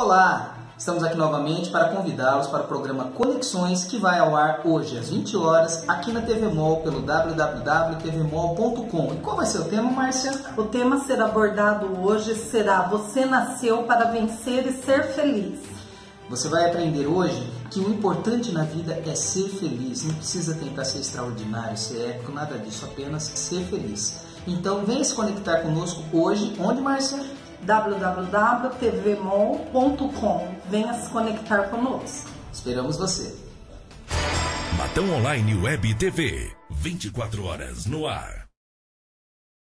Olá, estamos aqui novamente para convidá-los para o programa Conexões, que vai ao ar hoje às 20 horas aqui na TV Mall pelo www.tvmall.com. E qual vai ser o tema, Márcia? O tema a ser abordado hoje será: você nasceu para vencer e ser feliz. Você vai aprender hoje que o importante na vida é ser feliz. Não precisa tentar ser extraordinário, ser épico, nada disso, apenas ser feliz. Então venha se conectar conosco hoje. Onde, Márcia? www.tvmall.com. Venha se conectar conosco. Esperamos você. Matão Online Web TV, 24 horas no ar.